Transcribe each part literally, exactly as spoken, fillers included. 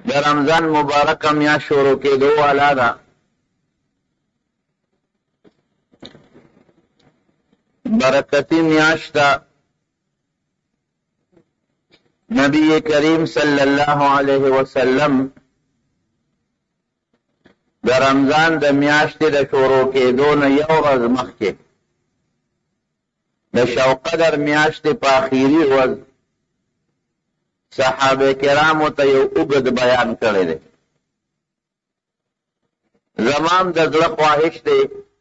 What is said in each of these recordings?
د رمضان مبارک میاشت شروع کېدو والا ده. برکتی میاشت ده. نبی کریم صلی الله علیه وسلم د رمضان د میاشتې د شروع کېدو نه یو ورځ مخکې د شوقدر میاشتې په اخیري ورځ صحابه کرامو ته یو اوږد بیان کړی دی. زمام د زړه خواهش دی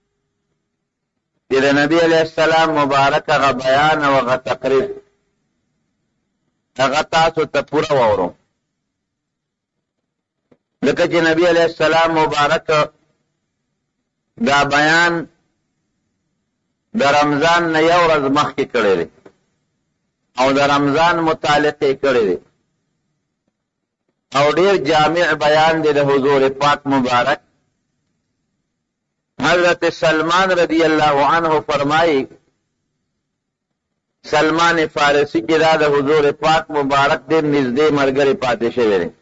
چې د نبی علیه السلام مبارک هغه بیان او هغه تقریر هغه تاسو ته پوره واورم، لکه چې نبی علیه السلام مبارک دا بیان د رمضان نه یو ورځ مخکې کړی دی او د رمضان متعلق یې کړی دی او ډېر جامع بیان دی د حضور پاک مبارک. حضرت سلمان رضی الله عنه فرمایي، سلمان فارسی کې دا د حضور پاک مبارک ډېر نږدې ملګری پاتې شوی دی.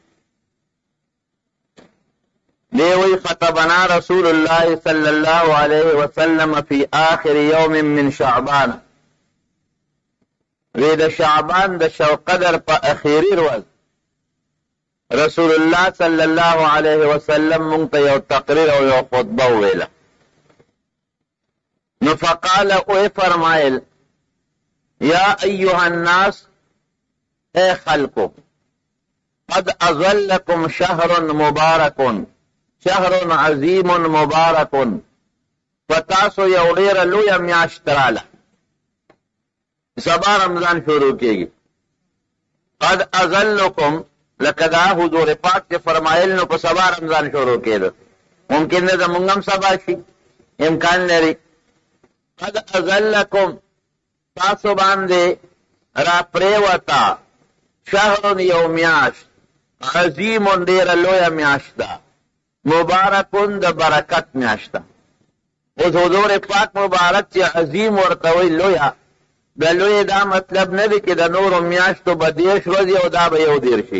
دی وی خطبنا رسول الله صلی الله علیه وسلم فی آخر یوم من شعبان، وی د شعبان د شوقدر په اخیری ورځ رسول الله صلی الله علیه وسلم مونږ ته یو تقریر او یو خطبه وویله. نو فقال او فرمایل یا ایها الناس، اے خلقو، قد اظلکم شهر مبارک، شهر عظیم مبارک، فتاسو یو ډیره لویه میاشت راله، سبا رمضان شروع کېږي. قد اظلکم لکه دا حضور پاک چې فرمایل نو په سبا رمضان شروع کېده، ممکن ده زمونږ هم سبا شي، امکان لري. قد اظلکم تاسو باندې را پریوتا شهر یو میاشت، عظیم ډیره لویه میاشت ده، مبارکون د برکت میاشت ده. اوس حضور پاک مبارک چې عظیم ورته وایي لویه، د لوی دا مطلب نه دی چې د نورو میاشتو به دېرش ورځې او دا به یو دېر شي،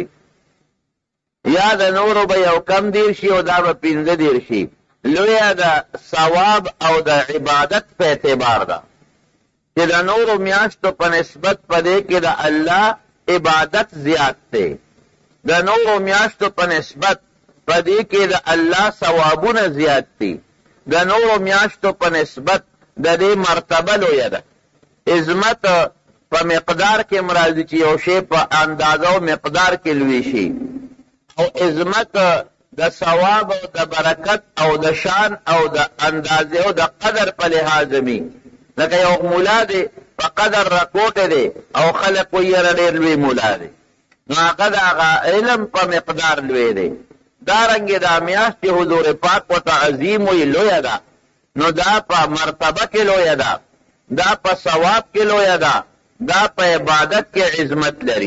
یا د نورو به یو کم دېر شي او دا به پنځه دېر شي. لویه د ثواب او د عبادت په اعتبار ده چې د نورو میاشتو په نسبت په دې کې د الله عبادت زیات دی، د نورو میاشتو په نسبت په دې کې د الله ثوابونه زیات دي، د نورو میاشتو په نسبت د دې مرتبه لویه ده. عظمت په مقدار کې مرادي چې یو شی په اندازه او مقدار کې لوی شي، او عظمت د ثواب او د برکت او د شان او د اندازه او د قدر په لحاظ می. لکه یو مولا دی په قدر راکوټه دی او خلق ویې ډېر لوی مولا دی، نو هغه د هغه علم په مقدار لوی دی. دارنګې دا میاشت چې حضور پاک ورته عظیم وي لویه ده، نو دا په مرتبه کې لویه ده، دا په ثواب کې لویه ده، دا په عبادت کې عظمت لري.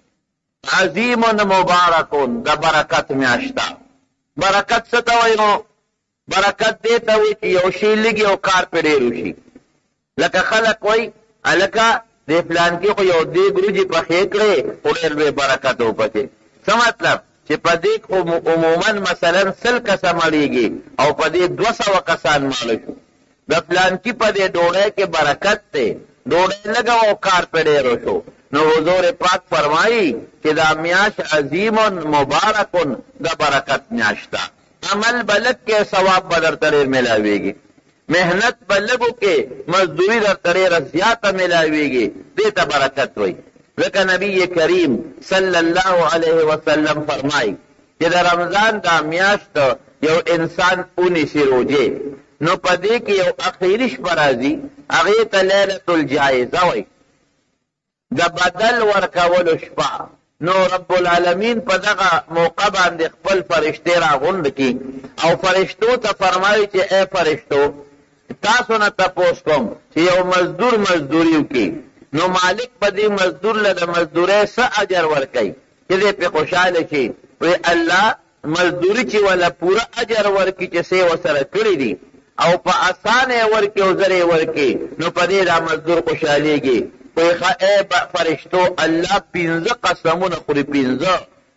عظیم مبارکون د برکت میاشت ده. برکت څه ته وایي؟ نو برکت دې ته وایي چې یو شی لږي او کار پرې ډېر وشي. لکه خلک وایي هلکه دې فلان کې خو یو دیګ وریجې پخې کړې خو ډېر لوی برکت و پکې. څه مطلب؟ چې په دې عموما مثلا سل کسه مړېږي او په دې دوه سوه کسان ماړه شو. د فلانکي په دې ډوډۍ کې برکت دی، ډوډۍ لږه او کار پې ډېر شو. نو حضور پاک فرمایي چې دا میاشت عظیم مبارکون د برکت میاشت ده. عمل به لږ کې ثواب به درته ډېر میلاویږي، محنت به لږو کې مزدوري درته ډېره زیاته میلاویږي، دې ته برکت وایي. ځکه نبی کریم صلی الله علیه وسلم فرمایي چې د رمضان دا میاشت یو انسان اونیسي روجې، نو په دې کې یو اخیری شپه راځي، هغې ته لیلة الجایزه وایي، د بدل ورکولو شپه. نو رب العالمین په دغه موقع باندې خپل فرشتې راغونډ کړي او فرشتو ته فرمایي چې ای فرشتو، تاسو نه تپوس کوم چې یو مزدور مزدوري وکړي، نو مالک په دې مزدور له د مزدورۍ څه اجر ورکوي چې دې پې خوشحاله شي؟ وی الله مزدوري چې ولا پوره اجر ورکړي چې څه یې ورسره کړي دي او په اسانه یې ورکړي او زر یې ورکړي، نو په دې دا مزدور خوشحالېږي. وی ښه ای فرشتو، الله پنځه قسمونه خوري، پنځه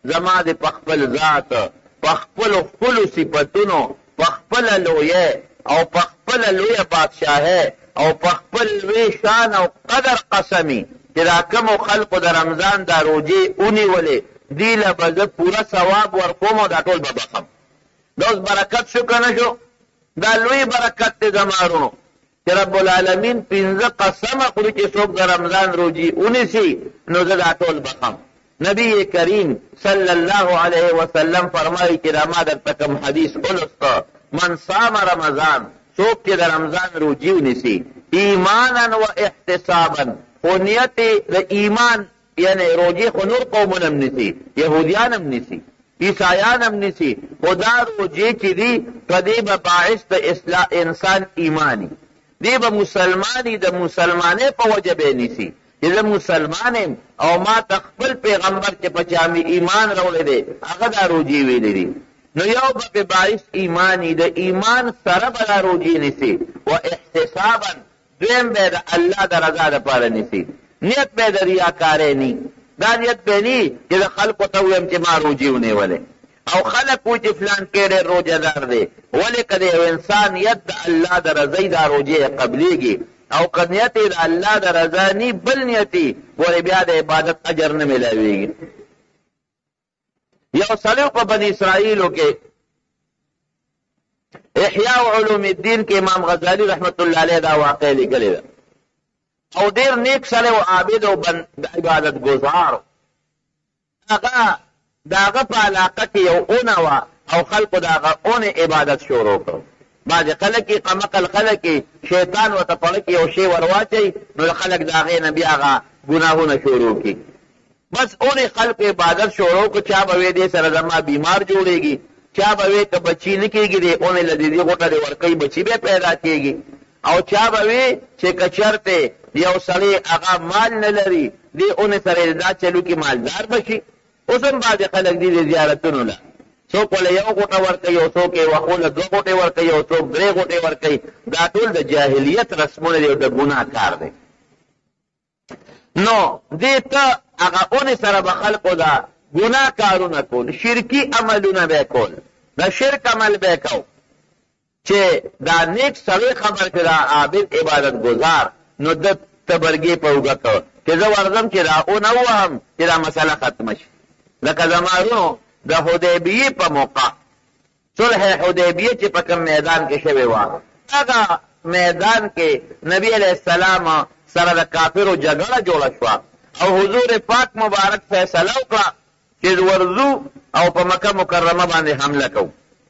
زما د پخپل ذات پخپل خپل صفاتونو پخپل لوی او پخپل لوی بادشاہ او پخپل لوی شان او قدر قسمی چې دا کوم خلق د رمضان دا روزي اونې ولې دی له به پورا ثواب ورکوم او دا ټول به بخم. دا اوس برکت شو که نه شو؟ دا لوی برکت دی زمارونو چې رب العالمین پنځه قسمه خوري چې څوک د رمضان روزي ونیسي نو زه دا ټول بخم. نبی کریم صلی الله علیه وسلم فرمایي چې دا ما درته کوم حدیث ولسته، من صام رمضان، څوک چې د رمضان روزي ونیسي ایمانا و احتسابا، خو نیت د ایمان یعنی روزي خو نور قومونه هم نیسي، یهودیان هم نیسي، عیسایان هم نیسي، خو دا روزي چې دي په دې به باعث د اصلاح انسان ایمانی، دی به مسلمانی د مسلمانۍ په وجه به نیسي چې زه مسلمان یم او ما ته خپل پیغمبر چې په چا مې ایمان راوړی دی هغه دا روزي ویلی دي، نو یو به په باعث ایمانی د ایمان سره به دا روزي نیسي، و احتسابا دویم به د الله د رضا دپاره نیسي، نیت به د ریاکارۍ نی، دا نیت به نی چې د خلقو ته ویم چې ما روزي ونیولې او خلق وایي چې فلان کې ډېر روزهدار دی، ولې که د یو انسان نیت د الله د رضۍ دا روزې قبلیږي او که نیت د الله د رضا نی بل نیتي ورې بیا د عبادت اجر نه میلاویږي. یو سړی په بني اسرائیلو کې احیاء علوم الدین کې امام غزالی رحمت الله علیه دا واقع لیکلی ده او ډېر نیک سړی و عابد او عبادت ګزار، هغه د هغه په علاقه کې یو اونه وه او خلکو د هغه اونې عبادت شروع کړو. بعضې خلک یې قمقل خلک یې شیطان ورته پړه کې یو شی ور واچوي نو د خلک د هغې نه بیا هغه ګناهونه شروع کړي. بس اونې خلکو عبادت شروع کړو، چا به وی دې سره زما بیمار جوړېږي، چا به وی که بچي نه کېږي د اونې له دې غوټه دې ورکوي بچي به پیدا کېږي، او چا به وی چې که چېرته یو سړی هغه مال نه لري دې اونې سره دا چلو کې مالدار به شي. اوس هم بعضې خلک دي د زیارتونو له څوک ولې یو غوټه ورکوي او څوک یې وښوله دوه غوټې ورکوي او څوک درې غوټې ورکوي، دا ټول د جاهلیت رسمونه دي او د ګناه کار دی. نو دې ته هغه اونې سره به خلکو دا ګناه کارونه کول، شرکي عملونه به کول، د شرک عمل به کو چې دا نیک سړی خبر چې دا عابد عبادت ګزار نو د تبرګې په اوږه کړ چې زه ورځم چې دا اونه ووهم چې دا مسله ختمه شي. لکه زمانو د حدیبیې په موقع صلح حدیبیې چې په کوم میدان کې شوې وه، هغه میدان کې نبی علیه السلام سره د کافرو جګړه جوړه شوه او حضور پاک مبارک فیصله وکړه چې ورځو او په مکه مکرمه باندې حمله کوو.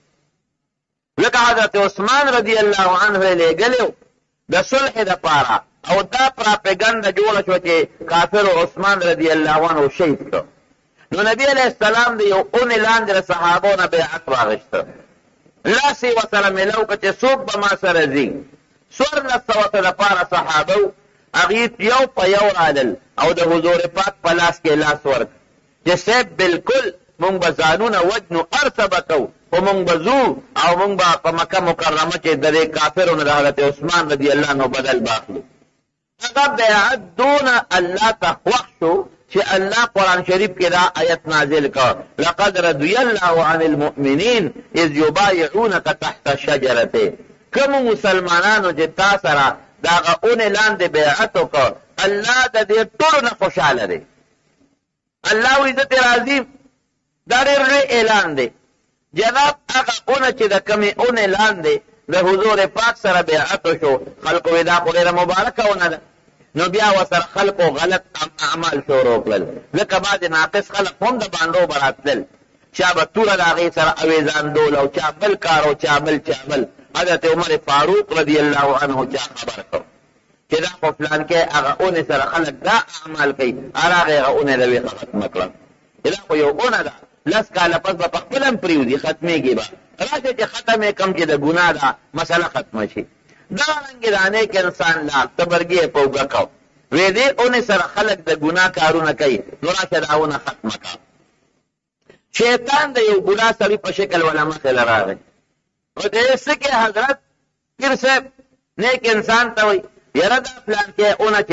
لکه حضرت عثمان رضی الله عنه یې لېږلی د صلح دپاره او دا پراپګنډه جوړه شوه چې کافرو عثمان رضی الله عنه شهید کړ. نو نبی علیه السلام د یو اونې لاندې د صحابو نه بیعت واخیسته، لاس یې ورسره میلاو کړه چې څوک به ما سره ځي. څوارلس سوه ته دپاره صحابه و، هغې یو په یو رالل او د حضور پاک په لاس کې لاس ورکړ چې صاحب بالکل مونږ به ځانونه وجنو هر څه به کوو خو مونږ به ځو او مونږ به په مکه مکرمه کې د دې کافرو نه د حضرت عثمان رضی الله عنه بدل باخلو. هغه بیعت دونه الله ته خوښ شو چې الله قرآن شریف کې دا آیت نازل کړ، لقد رضی الله عن المؤمنین اذ یبایعونک تحت الشجرة. کومو مسلمانانو چې تا سره د هغه اونې لاندې بیعت وکړ الله د دې ټولو نه خوشحاله دی. الله وایي زه ترې راضي. دا ډېر لوی اعلان دی. جناب هغه اونه چې د کومې اونې لاندې د حضور پاک سره بیعت وشو، خلکو وایي دا خو ډېره مبارکه اونه ده، نو بیا ورسره خلکو غلط اعمال شروع کړل. ځکه بعضې ناقص خلک هم د بانډو به راتلل، چا به توره د هغې سره اویزان ډول او چا بل کار او چا بل چا بل. حضرت عمر فاروق رضی الله عنه چا خبر کړ چې دا خو فلان کې هغه اونې سره خلک دا اعمال کوي، هر هغې هغه اونې د ویښه ختمه کړه چې دا خو یو اونه ده، لس کاله پس به په خپله هم پرېوځي، ختمېږي به، راشي چې ختم یې کم چې د ګناه ده مسله ختمه شي. دارنګې د نیک انسان لار تبرګي یې په اوږه کړ، وی دې اونې سره خلک د ګناه کارونه کوي نو راشه دا اونه ختمه کړه. شیطان د یو ګناه سړي په شکل ولا مخې له راغی او د یې څه کې حضرت پیر صاحب نیک انسان ته وایي یاره دا فلان کې اونه چې ده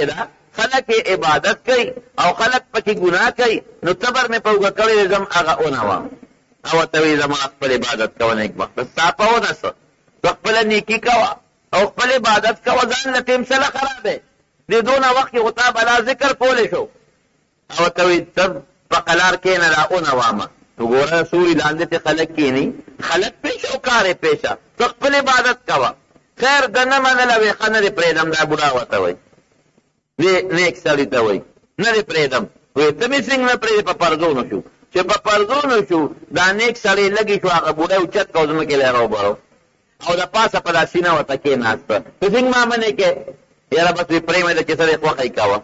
خلق عبادت کوي او خلق پکې ګناه کوي، نو تبر مې په وګه کړی زم هغه اونوام او ته وی زما خپل عبادت کوه نیک بخت ستا په ونه څه خپله نیکي کوه او خپل عبادت کوه، ځان له تمثله خراب دی دې دونه وخت کې خو تا بلا ذکر کولی شو او ته وی ته په قلار کښېنه دا اونوامه. نو ګوره سوري لاندې ته خلک کښېني، خلک پیشه او کار یې پیشه، ته خپل عبادت کوه. خیر ده نه منله وی ښه نه دې پرېږدم دا بوډا ورته وایي نیک سړي ته وایي نه دې پرېږدم. وایي ته مې څنګه نه پرېږدې په پردو نه شو چې په پردو نه شو دا نیک سړی لګي شو هغه بوډا اوچت کو ځمکې لی راوبرو او د پاسه په دا سینه ورته کېناسته. ته څنګه ما منې کې یاره بس وی پرېږمې ده چې څه دې خوښه یې کوه.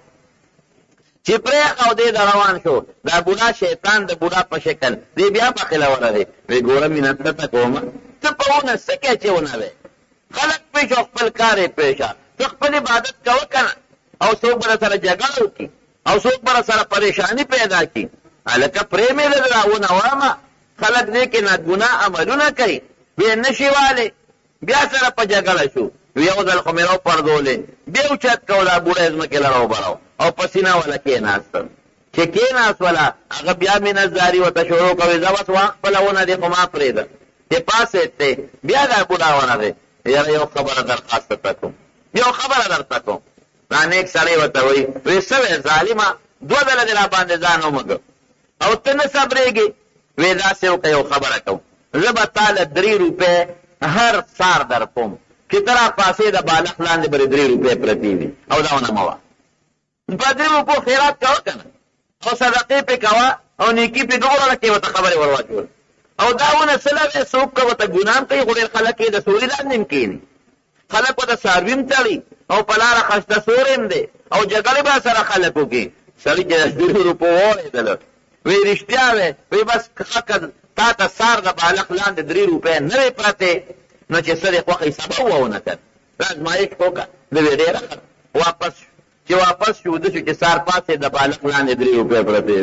چې پرېښه او دی د روان شو دا بوډا شیطان د بوډا په شکل دی بیا پخېلولی دی. وی ګوره مینه درته کومه ته په ونه څه کې چې ونه دی خلک پېښ او خپل کار یې پېښه، ته خپل عبادت کوه که نه او څوک به در سره جګړه وکړي او څوک به در سره پریشاني پیدا کړي. هلکه پرېمې ده دا ونوامه خلک دې کې ناګناه عملونه کوي وی نشي والی بیا سره په جګړه شو. یو ځل خو مې راوپرځولې بیا اوچت کو دا بوډا یې ځمکې له راوبرو او په سینه وله کېناستل. چې کېناست وله هغه بیا مینځداري ورته شروع کوي زه بس وخت خپله ونه دی خو ما پرېږده چې پاسېد دی بیا دا بوډا ونه دی. یاره یو خبره درخواست درته کوم یو خبره درته کوم. دا نیک سړی ورته وایي وی څه وی ظالمه دوه ځله دې را باندې ځان ومږه او ته نه صبرېږې. وی داسې وکړه یو خبره کوم زه به تا له درې روپۍ هر سار در کوم چې ته را پاسې د بالښت لاندې به درې روپۍ پرتې وي او دا ونه مه وه. په درې روپو خیرات کوه که نه او صدقې پې کوه او نیکي پې دومره کې ورته خبرې ور واچول او دا ونه څه لوی څوک که ورته ګناه هم کوي خو ډېر خلک یې د سوري لاندې هم کښېني، خلک ورته څاروي هم تړي او په لاره خشته سوری هم دی او جګړې به سره خلک وکړي. سړي چې د درې روپو واورېدله وی رښتیا وی وی بس ښه تا ته سار د بالښت لاندې درې روپۍ نه وې پرتې نو چې څه دې خوښوي سبا وونه کړ دا ازمایش وکړه د وی ډېره ښه واپس چې واپس شو وده شو چې سار پاسې د بالښت لاندې درې روپۍ پرتې.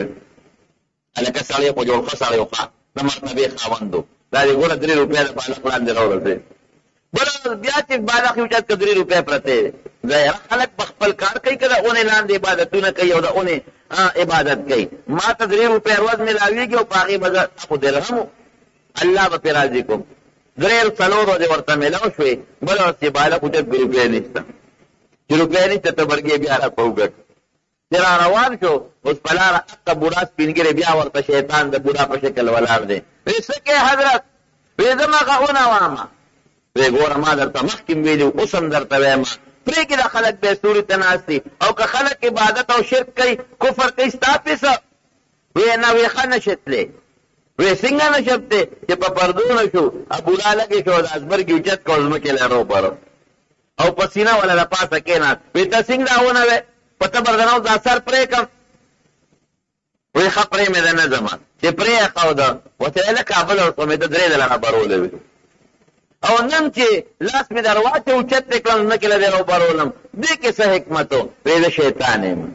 هلکه سړی خو جوړ ښه سړی و ښه د مرتبې خاوند و دا دې ګوره درې روپۍ د بالښت لاندې راورسېد. بله بیا چې بالښت یې اوچت کړه درې روپۍ پرتې ظاهره خلک په خپل کار کوي که د اونې لاندې عبادتونه کوي او د اونې عبادت کوي. ما ته درې روپۍ روز میلاوېږي او په هغې به زه خو درهم و الله به پرې راضي کوم. درې څلور ورځې ورته میلاو شوې بله ورځ چې بالښت اوچت کړي روپۍ نشته چې روپۍ نشته ته برګې بیا را په وګټ چې را روان شو اوس په لاره هغه بوډا سپینګیری بیا ورته شیطان د بوډا په شکل ولاړ دی. وی څه کې حضرت وی زه مغه ونوامه وی ګوره ما درته مخکې ویلي اوس هم درته وایم پرېږدي دا خلک بیا ستوري ته ناست دي او که خلک عبادت او شرک کوي کفر کوي ستا پیسه وی نه وی ښه نشي تللی. وی څنګه نشم دی چې په پردو نه شو بوډا لګې شو د ازبرګې اوچت کړ ځمکې له روپرو او په سینه وله د پاسه کېناست. وی ته څنګه دا ونه وی په ته بردنو دا سر پرې کړم وی ښه پرې مې ده نه ځمه چې پرې یې ښوده ورته ویې له کابل ورته مې ته درې ځله راپرولی وي او نن چې لاس مې در واچې اوچت یې کړم ځمکې له دې راوبرولم دې کې څه حکمت و. وی زه شیطان یم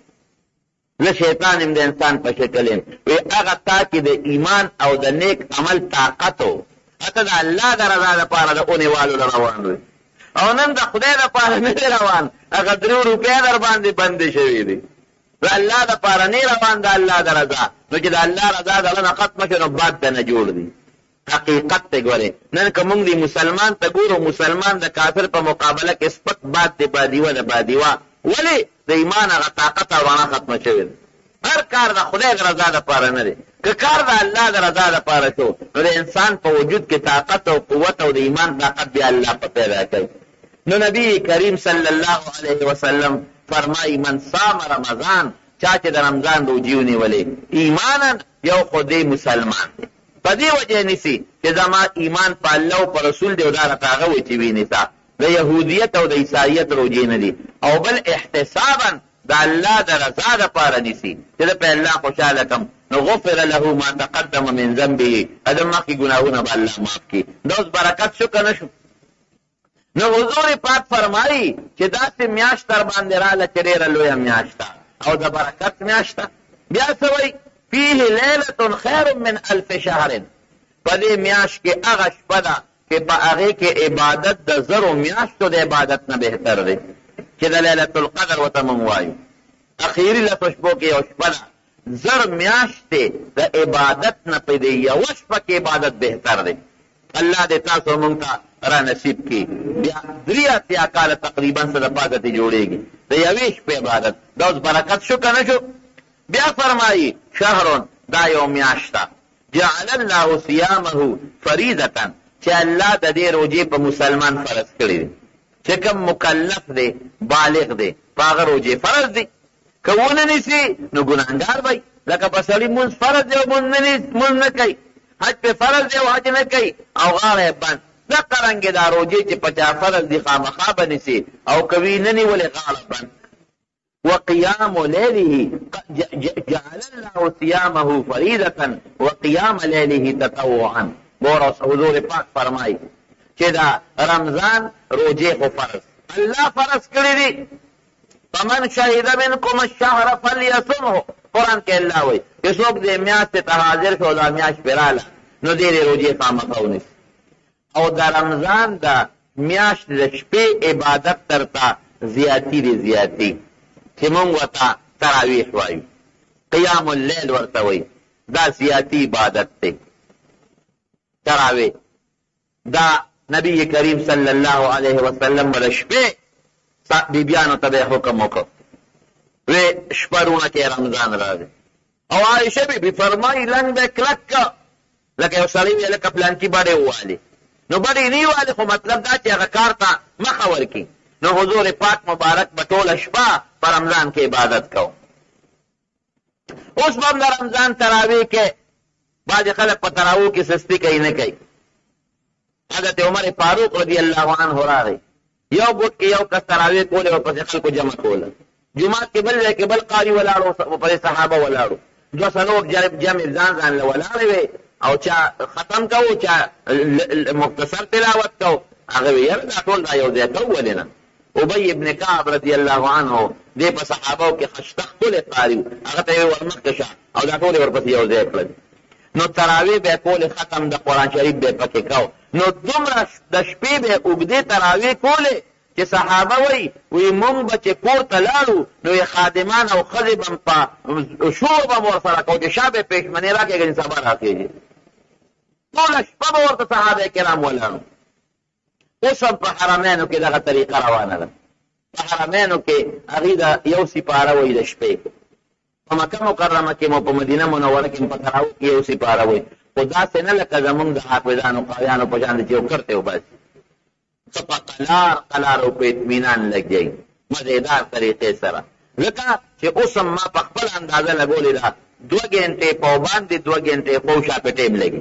زه شیطان یم د انسان په شکل یم. وی هغه تا کې د ایمان او د نیک عمل طاقت و هته د الله د رضا دپاره د اونې والو له روان وي او نن د خدای دپاره نه دی روان هغه درې روپۍ در باندې بندې شوي دي د الله دپاره نه روان د الله د رضا نو چې د الله رضا د نه ختمه شي نو باد ته نه جوړ دي. حقیقت ته ګورې نن که موږ د مسلمان ته ګورو مسلمان د کافر په مقابله کې سپک باد دی بادیوه د بادیوه ولې د ایمان هغه طاقت او رڼا ختمه شوې ده. هر کار د خدای د رضا دپاره نه دی که کار د الله د رضا دپاره شو نو د انسان په وجود کې طاقت او قوت او د ایمان طاقت بیا الله په پیدا کوي. نو نبی کریم صلی الله علیه وسلم فرمایي من صام رمضان چا چې د رمضان روجې ونیولې ایمانا یو خو دی مسلمان دی په دې وجه نیسي چې زما ایمان په الله او په رسول دی او دا راته هغه وایي چې وینیسه د یهودیت او د عیسایت روجې نه دي او بل احتسابا د الله د رضا دپاره نیسي چې زه په الله خوشحاله کړم نو غفر له ما تقدم من ذنبه د مخکې ګناهونه به الله معاف کړي. دا اوس برکت شو که نه شو؟ نو حضور پاک فرمایي چې داسې میاشت در باندې راله چې ډېره لویه میاشت ده او د برکت میاشت ده. بیا څه وایي فیه لیلة خیر من الف شهر په دې میاشت کې هغه شپه ده چې په هغې کې عبادت د زرو میاشتو د عبادت نه بهتر دی. چې د لیلة القدر ورته موږ وایو. اخیري لسو شپو کې یو شپه ده، زر میاشتې د عبادت نه په دې یوه شپه کې عبادت بهتر دی. الله دې تاسو موږ ته را نصیب کړي. بیا درې اتیا کاله تقریبا څه د پاسه دې جوړېږي د یوې شپې عبادت. دا اوس برکت شو که نه شو؟ بیا فرمایي شهرون، دا یو میاشت ده جعل الله صیامه فریضة، چې الله د دې روجې په مسلمان فرض کړي دي. چې کوم مکلف دی بالغ دی په هغه روجې فرض دي. که ونه نیسي نو ګناهګار وي. لکه په سړي مونځ فرض دی او مونځ نه کوي، حج پې فرض دی او حج نه کوي او غاړه یې بند. دقه رنګې دا روجې چې په چا فرض دي خامخا به نیسي، او کوي نه نیولې غاړه بند. وقيام ليله جعل الله صيامه فريضة وقيام ليله تطوعا. ګوره حضور پاک فرمایي چې دا رمضان روجې خو فرض الله فرض کړي دي. فمن شهد منکم الشهر فلیصمه. قرآن کې الله وایي چې څوک دې میاشتې ته حاضر شو، دا میاشت پرې راله نو دې دې روجې خامخا ونیسي. او د رمضان د میاشت د شپې عبادت ترته زیاتی دی زیاتی، چې مونږ ورته تراویح وایو، قیام اللیل ورته وایي. دا زیاتی عبادت دی. تراویح دا نبی کریم صلی الله علیه وسلم د شپې بیبیانو ته به حکم وکړ، وی شپه رونه کې رمضان راځي. او عایشه بیبي فرمایي لنګ به کلک که لکه یو سړی وی لکه پلانکي بډې ووالي، نو بډې نه والي، خو مطلب دا چې هغه کار ته مخه ورکړي. نو حضور پاک مبارک به ټوله شپه په رمضان کې عبادت کو. اوس به هم د رمضان تراویح کې بعضې خلک په تراویح کې سستی کوي نه کوي. حضرت عمر فاروق رضی الله عنه راغی، یو ګوټ کې یو کس تراویح کولې او پسې خلکو جمع کوله. جومات کې بل ځای کې بل قاري ولاړو، پسې صحابه ولاړو، دوه څلور جمع ځان ځان له ولاړې وې، او چا ختم کوو چا مختصر تلاوت کوو. هغه وی یاره دا ټول دا یو ځای کوو ولې نه؟ ابی ابن کعب رضی الله عنه دې په صحابو کې خشته ښکلی قاري و، هغه ته یې ورمخکې شه او دا ټول یې ورپسې یو ځای کړل. نو تراویح به یې کولې، ختم د قرآن شریف به یې پکې کو. نو دومره د شپې به یې اوږدې تراویح کولې چې صحابه وایي وایي مونږ به چې کور ته لاړو نو یې خادمان او ښځې به په شور به م ورسره کوو چې شا به یې پېشمنې را کېږي سبا را خېږي. ټوله شپه به ورته صحابه کرام ولاړو. اوس هم په حرمینو کې دغه طریقه روانه ده. په حرمینو کې هغوی د یو سپاره وایي د شپې. په مکه مکرمه کې مو په مدینه منوره کې په تراویح کې یو سپاره وایي، خو داسې نه لکه زمونږ د حافظانو قاریانو په شان چې یو کرتې وباسي. څه په قلار قلار او په اطمینان لګوي مزېدار طریقې سره. ځکه چې اوس هم ما په خپل اندازه لګولې ده، دوه ګنټې په باندې دوه ګنټې خو شاپې ټیم لګي،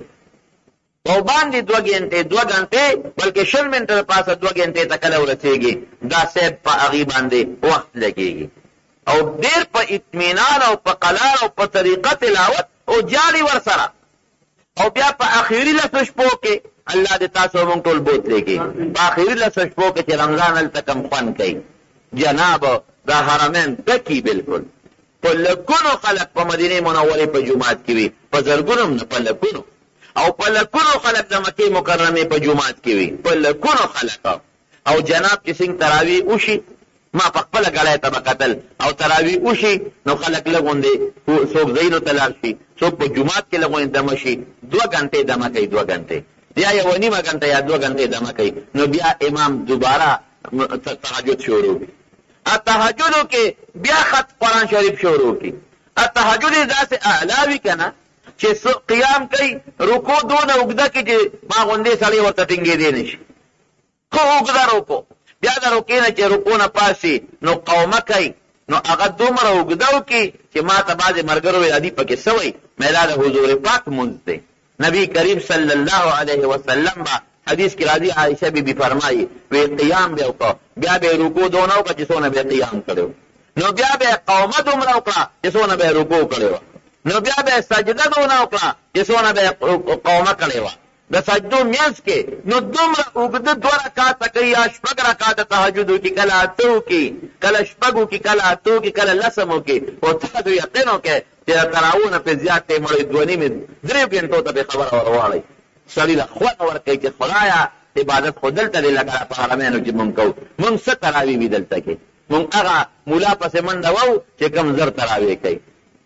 په باندې دوه ګنټې دوه ګنټې بلکې شل منټه د پاسه دوه ګنټې ته کله ورسېږي، دا صاحب په هغې باندې وخت لګېږي. او ډېر په اطمینان او په قلار او په طریقه تلاوت او جاري ورسره. او بیا په اخري لسو شپو کې الله دې تاسو مونږ ټول بوتلی کړي. په اخري لسو شپو کې چې رمضان هلته کم خوند کوي، جناب دا حرمین ډکي بلکل. په لکونو خلک په مدینې منورې په جومات کې وي، په زرګونو نه په لکونو. او په لکونو خلک د مکې مکرمې په جومات کې وي، په لکونو خلک. او جناب چې څنګه تراویح وشي، ما په خپله ګړی ته به کتل، او تراویح وشي نو خلک لږ غوندې څوک ځایونو ته لاړ شي، څوک په جومات کې لږ غوندې دمه شي، دوه ګنټې دمه کوي، دوه ګنټې یا یوه نیمه ګنټه یا دوه ګنټې دمه کوي. نو بیا امام دوباره تهجد شروع کړي. تهجدو کې بیا خط قرآن شریف شروع کړي. تهجد یې داسې اعلی وي که نه چې قیام کوي، رکو دونه اوږده کړي چې ما غوندې سړی ورته ټینګېدی نه شي. خو اوږده رکو، بیا د رکې نه چې رکو نه پاسي نو قومه کوي، نو هغه دومره اوږده وکړي چې ما ته بعضې ملګرو ویل ادي پکې څه وایي، مې دا د حضور پاک مونځ دی. نبی کریم صلی الله علیه وسلم به حدیث کې راځي، عایشه بیبي فرمایي وی قیام به وکړه، بیا به یې رکو دونه وکړه چې څونه به یې قیام کړی، نو بیا به یې قومه دومره وکړه چې څونه به یې رکو کړې وه، نو بیا به یې سجده دونه وکړه چې څونه به یې قومه کړې وه. د سجدو میانځ کې نو دومره اوږده دوه رکاته کوي یا شپږ رکاته تهجد وکړي، کله اته وکړي، کله شپږ وکړي، کله اته وکړي، کله لسم وکړي. خو تاسو یقین وکړئ چې د تراویح نه پې زیات ټیم وړئ، دوه نیمې درې ګنټو ته پې خبره ور واړئ. سړي له خوند ورکوي چې خدایه عبادت خو دلته دی، لکه په حرمینو چې مونږ کوو. مونږ څه تراویح وي دلته کې، مونږ هغه مولا پسې منډه وو چې کوم زر تراویح کوي.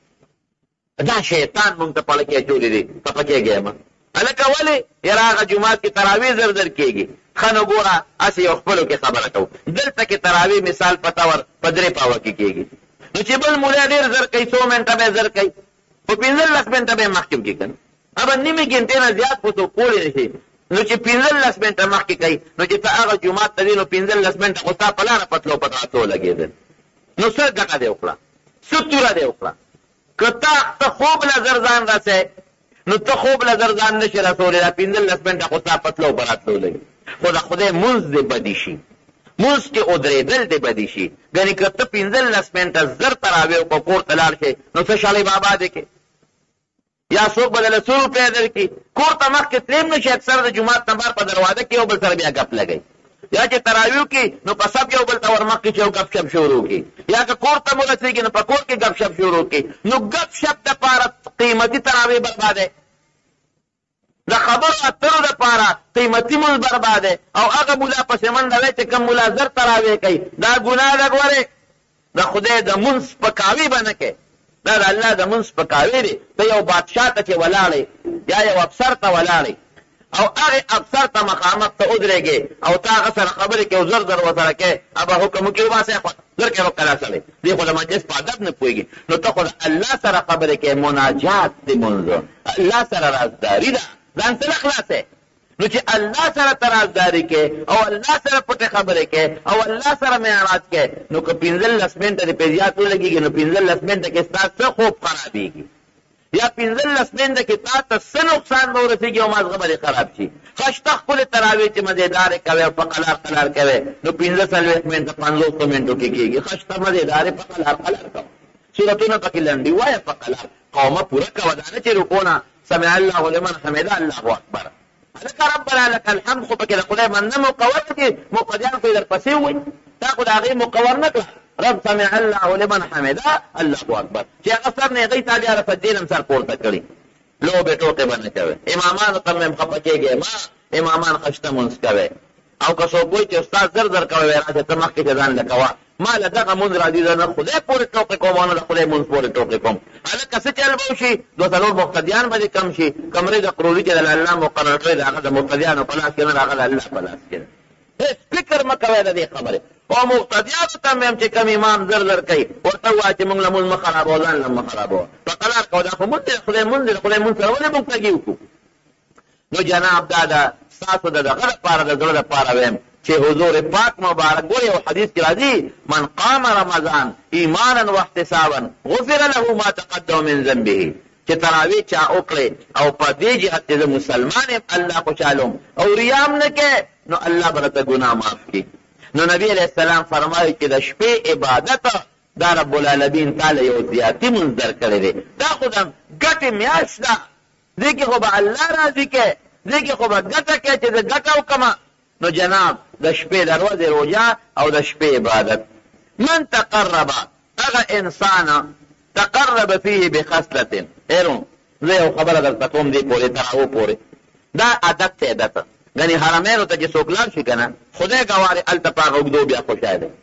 دا شیطان مونږ ته پړکې اچولې دي، خفه کېږې مه هلکه ولې یاره هغه جومات کې تراویح زر زر کېږي. ښه نو ګوره هسې یو خپلو کې خبره کوو، دلته کې تراویح مثال په طور په درې پاوه کې کېږي، نو چې بل مولا ډېر زر کوي، څو منټه به زر کوي، په پنځلس منټه به یې مخکې وکړي که نه، ابه نیمې ګنټې نه زیات خو څوک کولی نه شي. نو چې پنځلس منټه مخکې کوي، نو چې ته هغه جومات ته ځې نو پنځلس منټه خو ستا په لاره په تلو په تاسو لګېدل، نو څه ګټه دې وکړه، څه توره دې وکړه. که ته خوب له زر ځان رسې نو ته خوب له زر ځان نه شي رسولی، دا پنځلس منټه خو ستا په تلو په راتلو لګي. خو د خدای مونځ دې بدي شي، مونځ کې ودرېدل دې بدي شي. ګنې که ته پنځلس منټه زر تراویح په کور ته لاړ شې نو څه شالی بابا دې کې یا څوک به دله څو روپۍ درکړي. کور ته مخکې تلیم نه شي، اکثر د جومات نه بهر په دروازه کې یو بل سره بیا ګپ لګوي، یا چې تراویح کې نو په سب یو بل ته ور مخکې چې یو ګپ شپ شروع کړي، یا که کور ته مو رسېږي نو په کور کې ګپ شپ شروع کړي. نو ګپ شپ دپاره قیمتي تراویح بربادوي، د خبرو اترو دپاره قیمتي مونځ بربادوي، او هغه مولا پسې منډه وی چې کوم مولا زر تراویح کوي، دا ګناه ده. ګورې د خدای د مونځ سپکاوي به نه کوې، دا د الله د مونځ سپکاوی دی. ته یو بادشاه ته چې ولاړې یا یو افسر ته ولاړې او هغې افسر ته مخامخ ته ودرېږې او ته هغه سره خبرې کوې او زر زر ورسره کوې، هغه حکم وکړي وباسئ زر کې وکړه سړی، دې خو د مجلس په ادب نه پوهېږي. نو ته خو د الله سره خبرې کوې، مناجات دی مونځ، الله سره رازداري ده، ځان سره خلاصې. نو چې الله سره ته رازداري کې او الله سره پټې خبرې کې او الله سره معراج کې، نو که پنځلس منټه دې پې زیات ولګېږي نو پنځلس منټه کې ستا څه خوب خرابېږي، یا پنځلس منټه کې تا ته څه نقصان به ورسېږي او مازغه به دې خراب شي. ښه شته ښکلې تراویح چې مزېدارې کوې او په قلار قلار کوې نو پنځه څلوېښت منټه پنځوسو منټو کې کېږي. ښه شته مزېدارې په قلار قلار کوه، صورتونه پکې لنډي وایه په قلار، قومه پوره کوه، دا نه چې رکو نه سمع الله لمن حمده الله اکبر لکه ربنا لک الحمد، خو پکې د خدای مننه مقور دي، مقتدیان خو یې درپسې وایي، تا خو د هغې مقور نه کړه. رب سمع الله لمن حمده الله اکبر، چې هغه سر نه هغې تا بیا رفت دین هم سر پورته کړي. لوبې ټوکې به نه کوې، امامانو ته مې خفه کېږې ما، امامان خشته مونځ کوې. او که څوک وایي چې استاد زر زر کوې راشه ته مخکې چې ځان له کوه، ما له دغه مونځ را دي نه خدای پورې ټوکې کوم او نه د خدای مونځ پورې ټوکې کوم. هلکه څه چل به وشي، دوه څلور مقتدیان به دې کم شي، کمرې د قرولي چې د الله مقرر کړی د هغه د مقتدیانو په لاس کې نه، د هغه د الله په لاس کې نه. هېڅ فکر مه کوئ د دې خبرې. او مقتدیانو ته مې هم چې کوم امام زر زر کوي ورته ووایه چې مونږ له مونځ مه خرابوه، ځان له مه خرابوه، په قلار کوه، دا خو مونځ دی، د خدای مونځ دی، د خدای مونځ سره ولې مونږ تګي وکړو. نو جناب دا د ستاسو د دغه دپاره د زړه دپاره ویم چې حضور پاک مبارک ګورې یو حدیث کې راځي من قام رمضان ایمانا واحتسابا غفر له ما تقدم من ذنبه، چې تراویح چا وکړې او په دې جهت چې زه مسلمان یم الله خوشحالوم او ریام نه کې نو الله به راته ګناه معاف کړي. نو نبی علیه السلام فرمایي چې د شپې عبادت دا رب العالمین تعالی یو زیاتي مونځ درکړی دی، دا خو د ګټې میاشت ده، دې کې خو به الله راضي کې، دې کې خو به ګټه کې چې زه ګټه وکړمه. نو جناب د شپې د ورځې روژه او د شپې عبادت، من تقرب هغه انسان تقرب فيه بخصلة. هیرون زه یو خبره درته کوم دې پورې تراو پورې، دا عادت ته عادت، ګنې حرمینو ته چې څوک لاړ شي که نه خدای ګوارې هلته په هغه اوږدو بیا خوشحال دی،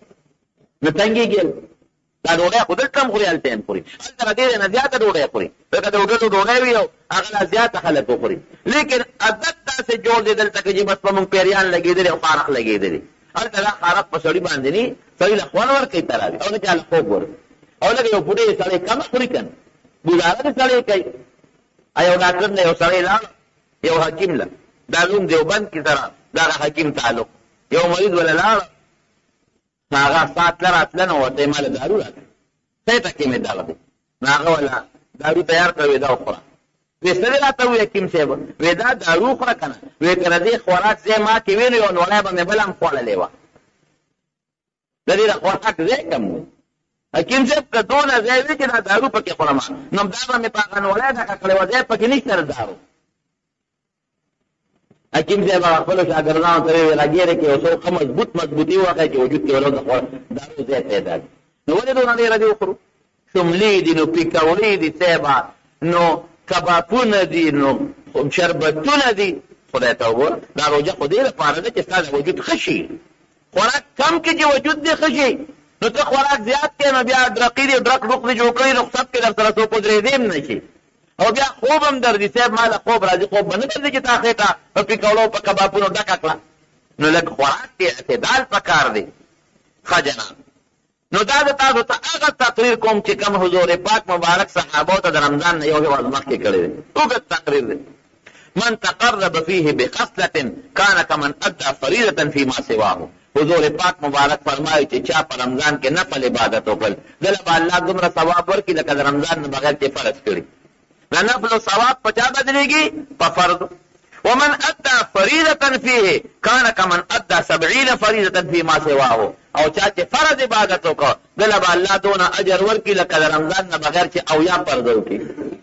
نو تنګېږي، دا ډوډۍ خو دلته هم خوري هلته هم خوري، هلته به ډېرې نه زیاته ډوډۍ خوري، لکه د وګټو ډوډۍ وي او هغه لا زیاته خلک وخوري، لیکن عادت داسې جوړ دی دلته که چې بس په مونږ پیریان لګېدلي او خارق لګېدلي، هلته دا خارق په سړي باندې ني، سړي له خوند ورکوي تراوي او نه چا له خوب ورکوي، او لکه یو بوډۍ سړی کمه خوري که نه، ګزاره دې سړی کوي. یو ډاکټر نه یو سړی لاړ یو حکیم له، دا لوم دیوبند کې سره دغه حکیم تعلق، یو مریض وله لاړ هغه ساعت له راتله نو ورته یې ما له دارو راکړه، څه ټکې مې دغه دی، نو هغه وله دارو تیار کړه، وې دا وخوره، وې څه دې راته وویل حکیم صاحب، وې دا دارو وخوره که نه، وې که د دې خوراک ځای ما کې وې نو یو نوړی به مې بله هم خوړلې وه، د دې د خوراک ځای کم و. حکیم صاحب که دونه ځای وي چې دا دارو پکې خورم نو دا به مې په هغه نوړی ډکه کړې وه، ځای پکې نشته د دارو. حکیم صاحب هغه خپلو شاګردانو ته ویې راګیرې کړې یو څو ښه مضبوط مضبوطي وښیه چې وجود کې ولو د دارو ځای پیدا کړي. نو ولې دونه ډېره دې وخورو؟ شملې دي، نو پیکوړې دي صاحبه، نو کبابونه دي، نو شربتونه دي. خدای ته وګوره دا روژه خو دې لپاره ده چې ستا د وجود ښه شي، خوراک کم کې چې وجود دې ښه شي، نو ته خوراک زیات کې نو بیا ډرقي دې ډرک ډوک دې جوړ کړي، رخصت کې در سره څوک ودرېدی هم نه شي. او بیا خوب هم درځي، صاحب ما له خوب راځي، خوب به نه درځي چې تا خېټه په پیکوړو په کبابونو ډکه کړه. نو لږ خوراک کې اعتدال پکار دی. ښه جناب، نو دا د تاسو ته هغه تقریر کوم چې کوم حضور پاک مبارک صحابو ته د رمضان نه یو ورځ مخکې کړی دی. اوږد تقریر دی. من تقرب فيه بخصلة كان كمن ادى فريضة فيما سواه. حضور پاک مبارک فرمایي چې چا په رمضان کې نفل عبادت وکړ، دله به الله دومره ثواب ورکړي لکه د رمضان نه بغیر چې فرض کړي. نه نفل و ثواب په چا بدلېږي؟ په فرض. ومن ادى فريضة فيه كان كمن ادى سبعين فريضة فيما سواه. او چا چې فرض عبادت وکړ دله به الله دونه اجر ورکړي لکه د رمضان نه بغیر چې اویا فرض وکړي.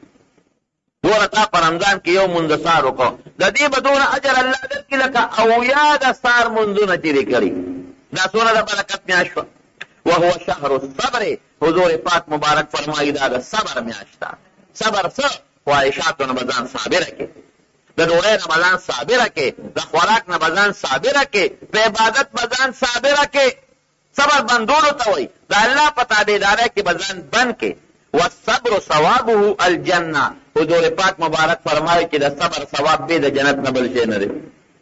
دونه تا په رمضان کې یو مونځ سار وکړو، د دې به دونه اجر الله درکړي لکه اویا د سار مونځونه چې دې کړي. دا څومره د برکت میاشت شوه. وهو شهر الصبر. حضور پاک مبارک فرمایي دا د صبر میاشت ده. صبر څه؟ خواهشاتو نه به ځان صابره کړي، د ډوډۍ نه به ځان صابره کړي، د خوراک نه به ځان صابره کړي، په عبادت به ځان صابره کړي. صبر بندولو ته وایي، د الله په تابعدارۍ کې به ځان بند کړي. والصبر ثوابه الجنه. حضور پاک مبارک فرمایي چې د صبر ثواب به د جنت نه بل شی نه دی.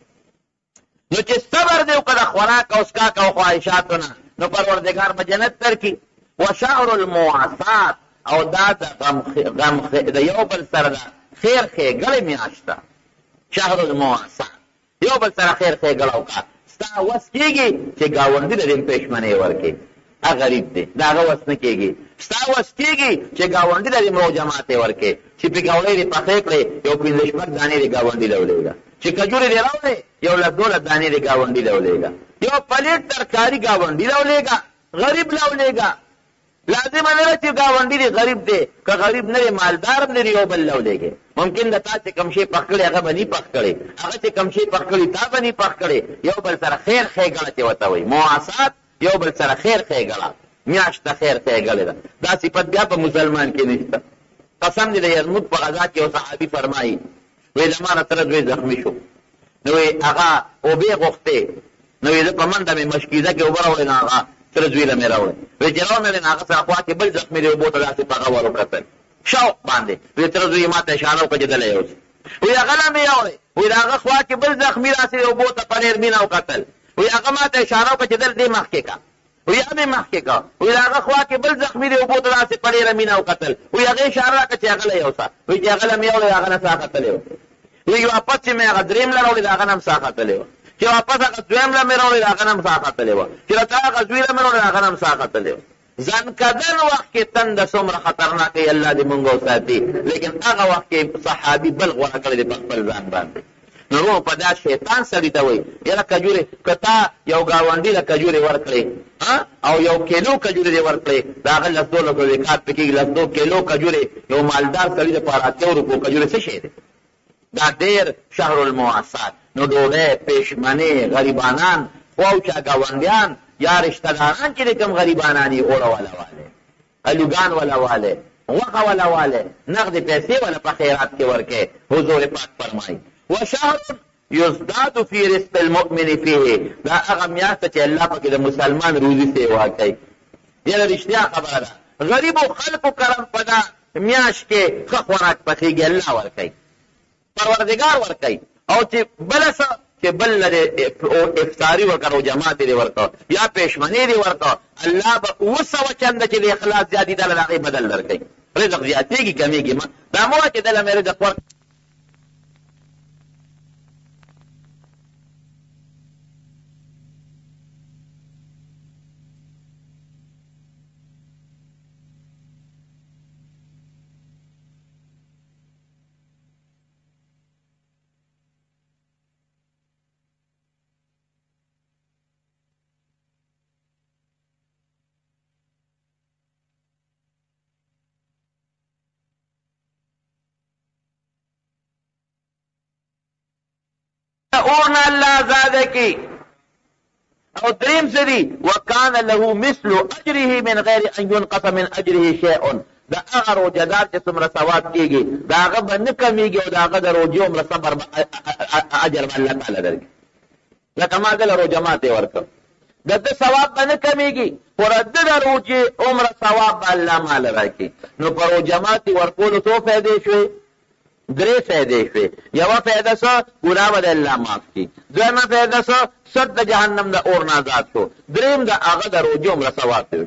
نو چې صبر دی وکړه د خوراک او څښاک او خواهشاتو نه، نو پروردګار به جنت درکړي. وشهر المواسات. او دا د غم د یو بل سره د خیر ښېګړې میاشت ده. شهر المواسات، یو بل سره خیر ښېګړه وکړه. ستا وس کېږي چې ګاونډي ته دې پېشمنۍ ورکړې، هغه غریب دی، د هغه وس نه کېږي. ستا وس کېږي چې ګاونډي ته دې مرو جماعت یې ورکړې، چې پکوړې دې پخې کړې، یو پنځه شپږ دانې دې ګاونډي له ولېږه، چې کجورې دې راوړې، یو لس دولس دانې دې ګاونډي له ولېږه، یو پلیټ ترکاري ګاونډي له ولېږه، غریب له ولېږه. لازم نه ده چې ګاونډي دې غریب دی، که غریب نه دی مالدار هم دی، یو بل له ولېږې. ممکن د تا چې کوم شی پخ کړی هغه به نی پخ کړی، هغه چې کوم شی پخ کړی تا به نی پخ کړی. یو بل سره خیر ښېګړه چې ورته وایي مواسات، یو بل سره خیر ښېګړه میاشت د خیر ښېګړې ده. دا صفت بیا په مسلمان کې نشته. قسم دې د یرموک په غزا کې یو صحابي فرمایي، وایي زما نه تره زوی زخمي شو، نو وایي هغه اوبې غوښتې، نو وایي زه په منډه مې مشکیزه کې اوبه راوړې، نو هغه سره زوی له مې راوړې، وایي چې راوړې نو هغه سره خوا کې بل زخمي دی، اوبو ته داسې په هغه ور وکتل شوق باندې، وایي تره زوی ما ته اشاره وکړه چې دله یوسي، وایي هغه له مې راوړې، وایي د هغه خوا کې بل زخمي راسې دی، اوبو ته په نرمینه وکتل، وایي هغه ما ته اشاره وکړه چې دل دې مخکې کا، وی هغه مخکې کا، وی هغه خوا کې بل زخمي دی، اوبو ته داسې په ډېره مینه وکتل، وی هغې اشاره راکړه چې هغه له یوسه، وی چې هغه له مې یوړې هغه نه ساه ختلې وه، وی واپس چې مې هغه درېیم له راوړې د هغه نه هم ساه ختلې وه، چې واپس هغه دویم له مې راوړې د هغه نه هم ساه ختلې وه، چې راته هغه زوی له مې راوړې د هغه نه هم ساه ختلې وه. ځنکدن وخت کې تنده څومره خطرناکه یې الله دې مونږ وساتي، لیکن هغه وخت کې صحابي بل غوره کړی دی په خپل ځان باندې. نو روح په دا شیطان سړي ته وایي یاره کجورې که تا یو ګاونډي له کجورې ورکړې او یو کیلو کجورې دې ورکړې، د هغه لس دولس زکات پکې کېږي، لس دو کیلو کجورې یو مالدار سړي دپاره اتیا روپو کجورې څه شی دی؟ دا ډېر شهر المواسات. نو ډوډۍ، پېشمنې، غریبانان، خواوچا ګاونډیان یا رشته داران چې د کوم غریبانان یې اوړه والا والې، الوګان والا والې، غوښه والا والې، نغدې پیسې والا په خیرات کې ورکې. حضور پاک فرمایي وشهر یزداد فی رزق المؤمن فیه. دا هغه میاشت چې الله پکې د مسلمان روزي سیوا کوي. یاره رښتیا خبره ده، غریبو خلکو کرم په دا میاشت کې ښه خوراک پخېږي، الله ورکوي، پروردګار ورکوي. او چې بله څه چې بل له افطاري ورکړه او جماعت یې ورکړه یا پېشمنې دې ورکړه، الله به اوه سوه چنده چې د اخلاص زیاتي دله د هغې بدل درکوي. رزق زیاتېږي کمېږي ما دا مه وایه چې دله مې رزق ورک اورنا اللہ آزاد کی. او دریم سری وکان له مثل اجره من غیر ان ينقص من اجره شیء. دا هغه روجهدار چې څومره ثواب کېږي د هغه به نه کمیږي او د هغه د روجې عمره صبر اجر به الله تعالی درکړي. لکه ما دله روجه ماتې ورکړه، د ده ثواب به نه کمیږي، خو د ده د روجې عمره ثواب به الله ماله راکړي. نو په روژه ماتي ورکولو څو فایدې شوې؟ درې فایدې شوې. یوه فایده څه؟ ګناه به د الله معاف کړي. دویمه فایده څه؟ صد د جهنم د اور نه آزاد شو. درېیم د هغه د روژې عمره ثواب شو.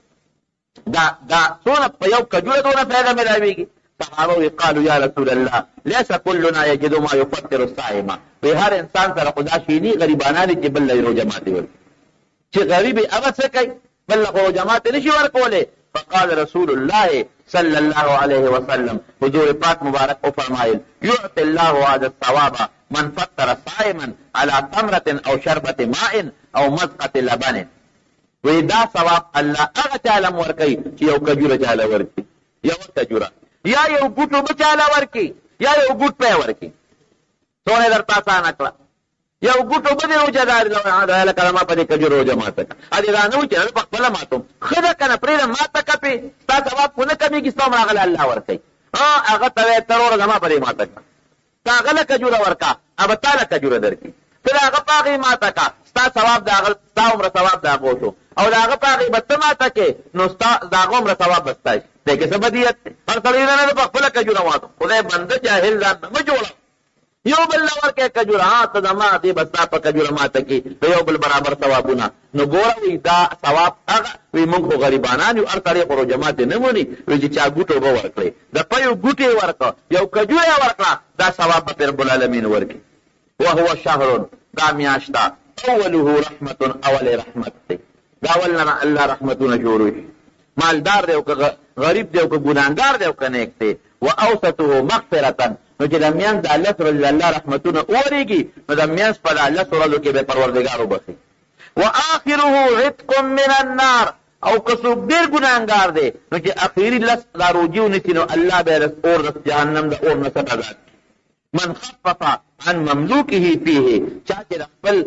دا دا څونه په یو کجوره دونه فایده ملاویږي. صحابه قالوا یا رسول الله لیس کلنا یجد ما یفطر الصائم. وی هر انسان سره خدا شینی غریبانه دي چې بل له روژه ماتي ورکړي، چې غریب هغه څه کوي بل له روژه ماتي نشي ورکولی. فقال رسول الله صلی الله علیه وسلم، حضور پاک مبارک او فرمایل یعطي الله هذا الثواب من فطر صائما على تمرة او شربة ماء او مزقة لبن. وی دا ثواب الله هغه چاله ورکوي چې یو کجوره چاله ورکړي، یو کجوره یا یو ګوټو به چاله ورکړي یا یو ګوټ پی ورکړي. څونه درته اسانه کړه، یو ګوټو به دې روژه داري هلکه زما په دې کجوره روژه ماته کړه. ادې دا نه وایي چې زه په خپله ماتم، ښه ده که نه پرېږده ماته که پې ستا ثواب خو نه کمېږي، ستا عمر هغه الله ورکوي. هغه ته وایي ته وروره زما په دې ماته کړه، ته هغه له کجوره ورکړه هغه تا له کجوره درکړي، ته د هغه په هغې ماته کړه ستا ثواب د هغه ستا عمره ثواب د هغو شو، او د هغه په هغې به ته ماته کړې نو ستا د هغه عمره ثواب به ستا شي. دی کې څه بدیت دی؟ هر سړی نه نه په خپله کجوره ماتم. خدای بنده جاهل ځان نه مه جوړه، یو بل له ورکړې کجوره، ها ته زما دې به ستا په کجوره ماته کړي د یو بل برابر ثوابونه. نو ګوره وایي دا ثواب هغه وایي موږ خو غریبانان یو، هر سړی خو روژه ماتې نه موني. وایي چې چا ګوټو به ورکړې د پیو ګوټې یې ورکړه یو کجوره یې ورکړه دا ثواب به رب العالمین ورکړي. وهو شهر، دا میاشت ده اوله رحمت، اول رحمت دی، دا اول نه الله رحمتونه شروع شي. مالدار دی او که غریب دی او که ګناهګار دی او که نیک دی. و اوسطه مغفرة، نو چې د میانځ د لس ورځې د الله رحمتونه وورېږي نو د میانځ په دا لس ورځو کې به پروردګار وبخي. و آخره عتق من النار، او که څوک ډېر ګناهګار دی نو چې اخري لس دا روجې ونیسي نو الله به یې اور د جهنم د اور نه څخه آزاد کړي. من خفف عن مملوکه فیه، چا چې د خپل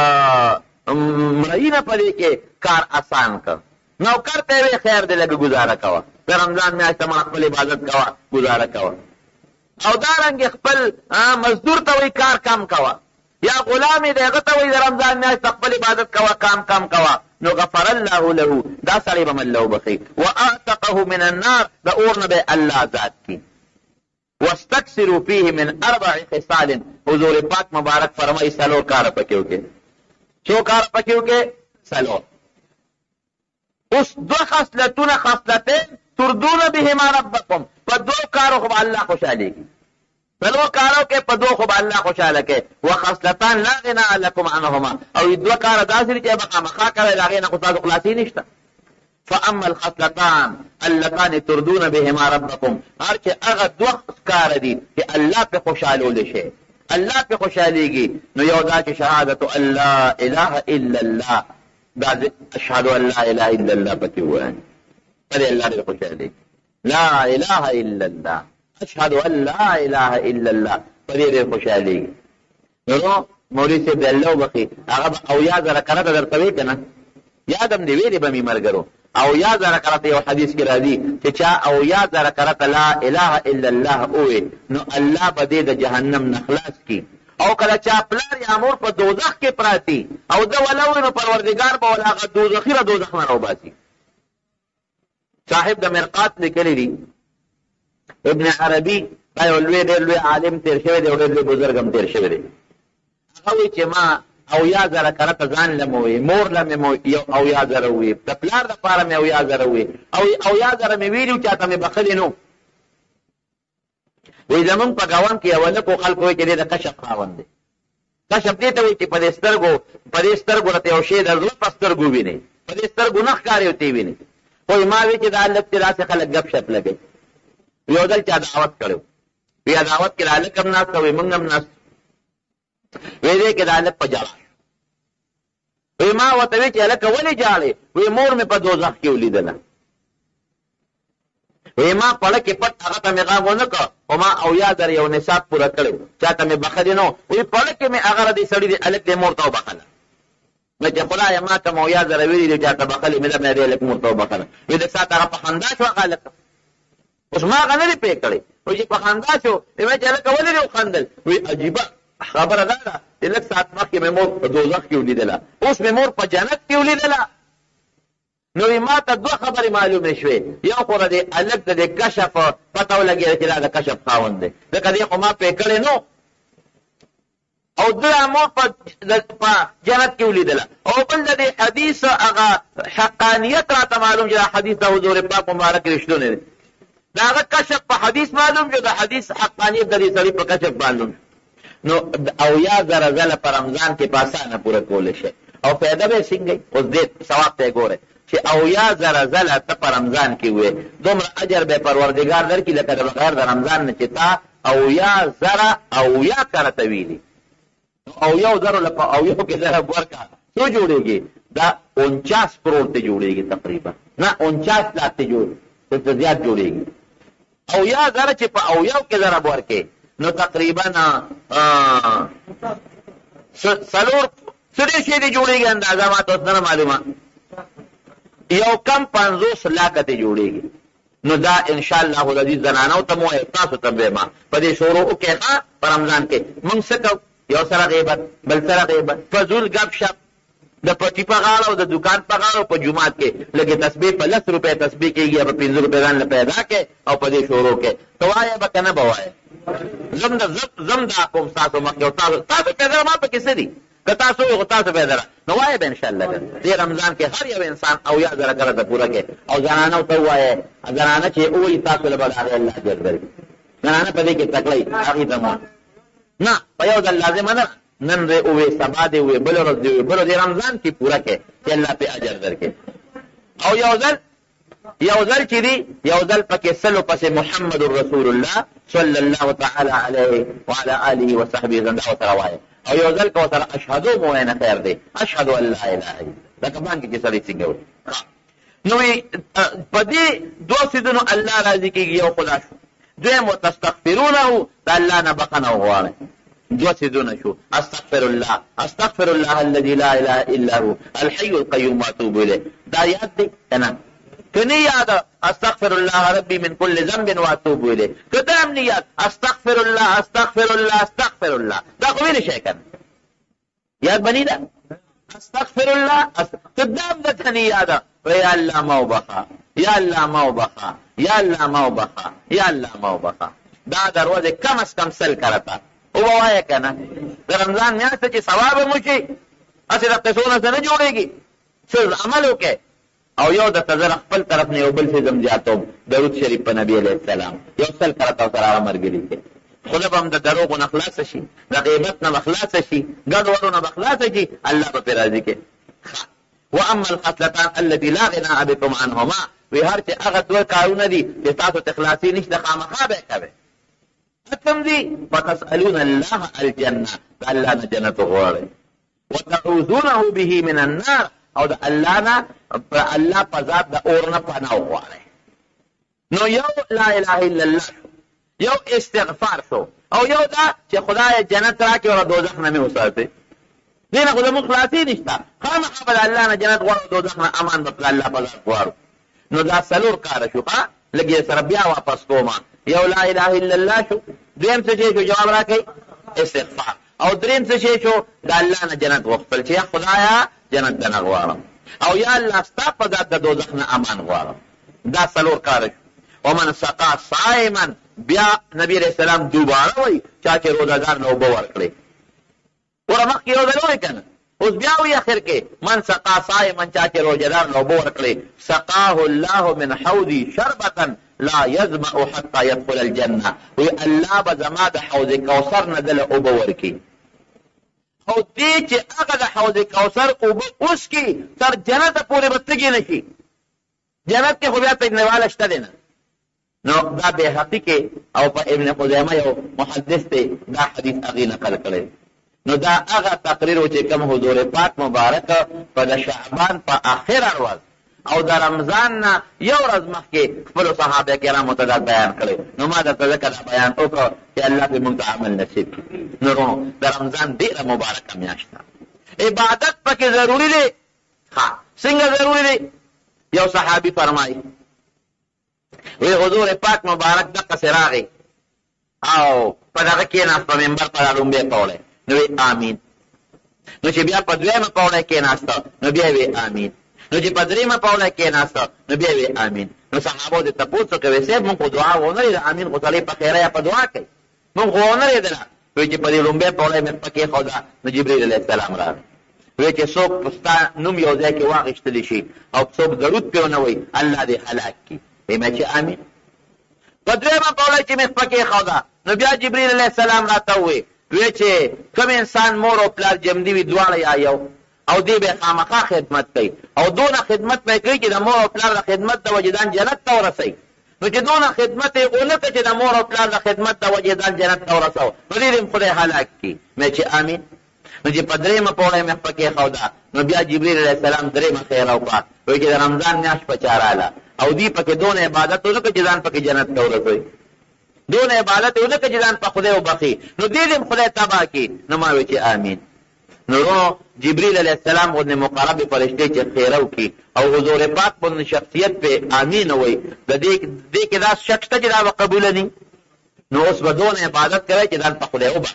مرئی نه په دې کې کار آسان کړ. نوکر ته یې خیر دی لږه ګزاره کوه، په رمضان میاشت ما خپل عبادت کوه ګزاره کوه. او دارنګې خپل مزدور ته وایي کار کم کوه، یا غلام یې دی هغه ته وایي د رمضان میاشت خپل عبادت کوه کام کم کوه. نو غفر الله له، دا سړی به الله وبخي. و اعتقه من النار، د اور نه به الله آزاد کړي. واستكثروا فيه من اربع خصال، حضور پاک مبارک فرمایي څلور کار پکې وکړي. څو کار پکې وکړي؟ څلور. اوس دوه خصلتونه، خصلتین تردون بهما ربکم، په دوه کارو خو الله خوشحالېږي، څلور کارو کې په دوه خو الله خوشحاله کوي. وخصلتان لا غنى لکم عنهما، او دوه کار داسې دي چې به خامخا کوئ د هغې نه خو تاسو خلاصي نشته. فاما الخصلتان اللتان تردون بهما ربکم، هر چې هغه دوه کار دي چې الله پې خوشحالولی شي، الله پې خوشحالېږي. نو یو دا چې شهادت ان لا اله الا الله، دا اشهد ان لا اله الا الله پکې ووایي، په دې الله ډېر خوشحالېږي. لا اله الا الله، اشهد ان لا اله الا الله، په دې ډېر خوشحالېږي. نو مولوي صاحب دې الله وبخي، هغه به اویا زره کرته درته وایي که نه؟ یاد هم دې ویلې به مې ملګرو، اویا زره کرته یو حدیث کې راځي چې چا اویا زره کرته لا اله الا الله ووایي نو الله به دې د جهنم نه خلاص کړي. او کله چا پلار یا مور په دوزخ کې پراتی او ده ولوي نو پروردګار به ول هغه دوزخي له دوزخ نه راوباسي. صاحب د مرقات لیکلی دي، ابن عربي دا یو لوی ډېر لوی عالم تېر شوی دی او ډېر لوی بزرګ هم تېر شوی دی. هغه وایي چې ما اویا زره کرته ځان له مې ووایي، مور له مې یو اویا زره ووایي، د پلار دپاره مې اویا زره ووایي، او اویا زره مې ویلي و چاته مې بخلي نه. وی زمونږ په ګاونډ کې یو هلک و، خلکو وایي چې دی د کشف خاوند دی. کشف دې ته وایي چې په دې سترګو په دې سترګو راته یو شی د زړه په سترګو وینئ، په دې سترګو نه ښکاري او ته وینئ. خو ما وی چې دا هلک چې داسې خلک ګپ شپ لګوي. یو ځل چا دعوت کړی و، وی دعوت کې د هلک هم ناست وی موږ هم ناست، وی دی کې د هلک په ژړا. وی ما ورته وی چې هلکه ولې ژاړې؟ وی مور مې په دوزخ کې ولیدله. وی ما پړه کې پټ هغه ته مې غږ ونه کړ، خو ما اویا زره یو نصاب پوره کړی و، چاته مې بخلي نه و. وی پړه کې مې هغه دې سړي دې هلک دې مور ته وبخله. نو چې خدایه ما ته مې اویا زره ویلي دي چاته بخلي مې ده مې دې هلک مور ته وبخله. وی د ساعت هغه په خندا شو هغه هلک، اوس ما هغه نه دې پرې کړی. وی چې په خندا شو، وی چې هلکه ولې دې وخندل؟ وی عجیبه خبره دا ده چې لږ ساعت مخکې مې مور په دوزخ کې ولیدله، اوس مې مور په جنت کې ولیدله. نو ما ته دوه خبرې معلومې شوې. یو خو د دې هلک د دې کشف پته ولګېده چې دا د کشف خاوند دی، ځکه دې خو ما پرې کړی نو، او ده مور په جنت کې ولیدله. او بل د دې حدیث هغه حقانیت راته معلوم چې دا حدیث د حضور پاک مبارک رښتونی دی. د هغه کشف په حدیث معلوم شو، د حدیث حقانیت د دې سړي په کشف معلوم شو. نو اویا زره ځله په رمضان کې په اسانه پوره کولی شي. او فایده به یې څنګه؟ اوس دې ثواب ته یې ګورئ چې اویا زره ځله ته په رمضان کې وې، دومره اجر به پروردګار درکړي لکه د بغیر د رمضان نه چې تا اویا زره اویا کرته ویلي. او یو زرو لپا او یو کې زره ورکا څو جوړېږي؟ دا انچاس کروڑ ته جوړېږي تقریبا، نه انچاس لاک ته جوړ ته زیات جوړېږي. او یا زره چې په او یو کې زره ورکې نو تقریبا څلور څلور شي دي جوړېږي، اندازه ما ته نه معلومه، یو کم پنځوس لاکه ته جوړېږي. نو دا ان شاء الله العزیز زنانو ته مو تاسو ته به ما په دې شروع کې ها په رمضان کې موږ څه کوو؟ یو سره غیبت، بل سره غیبت، فضول گپ شپ، د پټي په غاړه او د دکان په غاړه په جمعات کې لږه تسبیح په لس روپۍ تسبیح کېږي یا په پنځه روپۍ ځان له پیدا کې او په دې شروع کې ته وایې به که نه به وایې؟ زم د زم دا کوم ستاسو مخکې او تاسو تاسو پیدا ما پکې څه دي؟ که تاسو وایئ خو تاسو پیدا نو وایې به انشاءالله دې رمضان کې هر یو انسان اویا زره کرته پوره کې. او زنانو ته ووایې، زنانه چې ووایي تاسو له به د هغې الله اجر درکړي. زنانه په دې کې تکړی هغې ته مو نه په یو ځل لازمه نه، نن دې ووې سبا دې ووې بل ورځ دې ووې بل ورځ رمضان کې پوره کې چې الله پې اجر درکړي. او یو ځل یو ځل چې دي یو ځل پکې سلو پسې محمد رسول الله صلی الله تعالی علیه وعلى آله وصحبه زنده ورسره وایه. او یو ځل که ورسره اشهدو مو وایه نه خیر دی، اشهدو ان لا اله الا لکه بانکې چې سړی څنګه وایي. نو په دې دوه څیزونو الله راضي کېږي. یو خدا شو، دویم وتستغفرونه د الله نه بخښنه وغواړئ. دوه څیزونه شو، استغفر الله استغفر الله الذي لا اله الا هو الحي القيوم واتوب الیه. دا یاد دی که نه؟ که نه یاد استغفر الله ربي من كل ذنب واتوب الیه، که دا هم نه یاد استغفر الله استغفر الله استغفر الله، دا خو ویلی شی که نه؟ یاد بنی ده استغفر الله که دا هم درته نه یاده یا الله ما وبخه، یا الله ما وبخه، یا الله ما وبخه، یا الله ما وبخه. دا د ورځې کم از کم سل کرته ووایه که نه؟ د رمضان میاشت چې ثواب مو شي هسې د قصو نه څه نه جوړېږي، څه عمل وکړئ. او یو درته زه خپل طرف نه یو بل څه زم زیاتوم، درود شریف په نبي علیه السلام یو سل کرته ورسره هغه ملګري کړئ. خدای به هم د دروغو نه خلاصه شي، د غیبت نه به خلاصه شي، ګډوډو نه به خلاصه شي، الله به پرې راضي کړي. واما الخصلتان التي لا غنى بكم عنهما، وی هر چې هغه دوه کارونه دي چې تاسو ته خلاصي نشته خامخا به کوئ. ختم دي فتسألون الله الجنه، د الله نه جنت غواړئ. وتعوذونه به من النار، او د الله نه الله په ذات د اور نه پناه وغواړئ. نو یو لا اله الا الله شو، یو استغفار شو، او یو دا چې خدای جنت راکړي او دوزخ نه مې وساتي. دې نه خو زموږ خلاصي نشته، خامخا به د الله نه جنت غواړو، دوزخ نه امان به الله په ذات غواړو. نو دا څلور کاره شو. ښه لږ یې سره بیا واپس کومه. یو لا اله الا الله شو، دویم څه شی شو جواب راکړئ استغفار، او دریم څه شی شو د الله نه جنت غوښتل چې یا خدایا جنت نه غواړم، او یا الله ستا په ذات د دوزخ نه امان غواړم. دا څلور کاره شو. ومن سقا صائما، بیا نبی علیہ السلام دوباره وایي چا چې روزهدار نه اوبه ورکړي. وره مخکې یو ځل وایي که نه، اوس بیا وایي اخر کې من سقا صائما، چا چې روزهدار نه اوبه ورکړي سقاه الله من حوضي شربة لا يظمأ حتى يدخل الجنه، وی الله به زما د حوض کوثر نه دله اوبه ورکړي. او دې چې هغه د حوض کوثر اوبه وڅښي تر جنته پورې به تږي نه شي. جنت کې خو بیا تږنیواله شته دی نه. نو دا بیهقي کې او په ابن خزیمه یو محدث دی دا حدیث هغې نقل کړی. نو دا هغه تقریر و چې کوم حضور پاک مبارک په د شعبان په آخره ورځ او د رمضان نه یو ورځ مخکې خپلو صحابه کرامو ته دا بیان کړی. نو ما درته ځکه دا بیان وکړو چې الله پرې موږ ته عمل نصیب کړي. نو د رمضان ډېره مبارکه میاشت ده، عبادت پکې ضروري دی. ها څنګه ضروري دی؟ یو صحابي فرمایي وی حضور پاک مبارک دقسې راغی او په دغه کېناست، په منبر په لومبې کولی. نو وی آمین نو چې بیا په دویمه پوړه کېناسته نو بیا وی آمین، نو چې په دریمه پوړه کېناسته نو بیا وی آمین. نو صحابو دې تپوس کوي صاحب مونږ خو دعا ونه لري آمین خو سړی په خیره یا په دعا کوي مونږ خو ونه لري دله. وی چې په دې لومبۍ پوړه مې پکې خوده نو جبرئیل علیه السلام راغی. وی چې څوک ستا نوم یو ځای کې واخیستلی شي او څوک درود پې ونه وایي الله دې هلاک کړي. وی مې چې آمین. په دویمه پوړه چې مې پکې خوده نو بیا جبرئیل علیه السلام راته ووایي وی چې کوم انسان مور او پلار جمدي وي دواړه یا یو او دی به خامخا خدمت کوي او دونه خدمت به کوي چې د مور او پلار د خدمت د وجې ځان جنت ته ورسوي. نو چې دونه خدمت یې ونه کړه چې د مور او پلار د خدمت د وجې ځان جنت ته ورسوه نو دې دې خدای هلاک کړي. مې چې آمین. نو چې په درېیمه پوړه مې پکې خوده نو بیا جبرئیل علیه السلام درېیمه خیره وکړه. وایي چې د رمضان میاشت په چا راله او دی پکې دونه عبادت ونه کړه چې ځان پکې جنت ته ورسوي، دونه عبادت ونه کړه چې ځان په خدای وبخي نو دې دې خدای تباه کړي. نو ما وایي چې آمین. نو جبرئیل علیہ السلام غوندې مقرب فرشتې چې خیره وکړي او حضور پاک باندې شخصیت په آمین وایي د دې دې کې دا شک شته چې دا به قبوله ني. نو اوس به دونه عبادت کوي چې ځان په خدای وبخي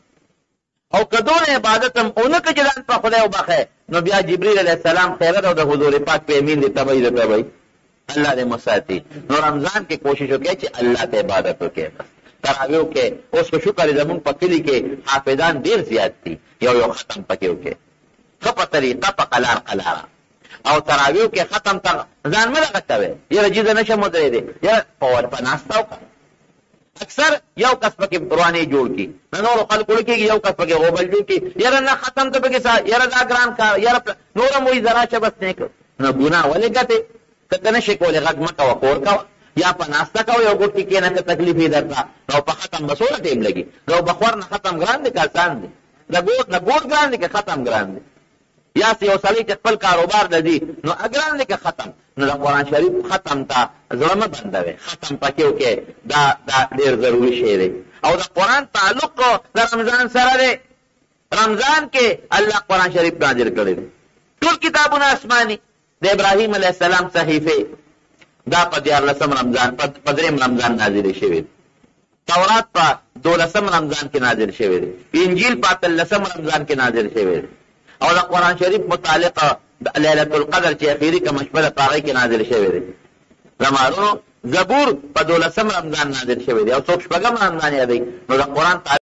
او که دونه عبادت هم ونه کړي چې ځان په خدای وبخي نو بیا جبرئیل علیہ السلام خیره او د حضور پاک په امین دې تبعی دې تبعی الله دې مساتی. نو رمضان کې کوشش وکړي چې الله ته عبادت وکړي. تراویو کې اوس په شکر زمونږ په کلي کې حافظان ډېر زیات دي، یو یو ختم پکې وکړي ښه په طریقه په قلار قلاره او تراویو کې ختم ته ځان مه دغه کوې یاره جیزه نشم ودرېدی یاره په په ناسته وکړه. اکثر یو کس پکې روانې جوړ کړي نه نورو خلکو کېږي یو کس پکې غوبل جوړ کړي یاره نه ختم ته پکې یاره دا ګران کار یاره نور هم وایي ذرا شه بس نه کړ. نو ګناه ولې ګټې که ته نشې کولی غږ مه کوه کور کوه یا په ناسته کوه یو ګوټ کې کښېنه که تکلیف یې درته نو په ختم به څومره ټیم لګي. نو بخور نه ختم ګران دی که اسان دی؟ د ګوټ نه ګوټ ګران دی که ختم ګران دی؟ یا چې یو سړی چې خپل کاروبار لري نو ګران دی که ختم؟ نو د قرآن شریف ختم ته زړه مه بندوې، ختم پکې وکړې دا دا ډېر ضروري شی دی. او د قرآن تعلق د رمضان سره دی. رمضان کې الله قرآن شریف نازل کړی دی. ټول کتابونه آسماني د ابراهیم علیه السلام صحیفې دا په دیارلسم رمضان په درېیم رمضان نازلې شوې دي. تورات په دولسم رمضان کې نازل شوی دی. انجیل په اتلسم رمضان کې نازل شوی دی. او د قرآن شریف متعلق لیلة القدر چې اخیری کومه شپه ده په هغې کې نازل شوی دی. زمارونو زبور په دولسم رمضان نازل شوی دی او څوک شپږم رمضان یادوي. نو د قرآن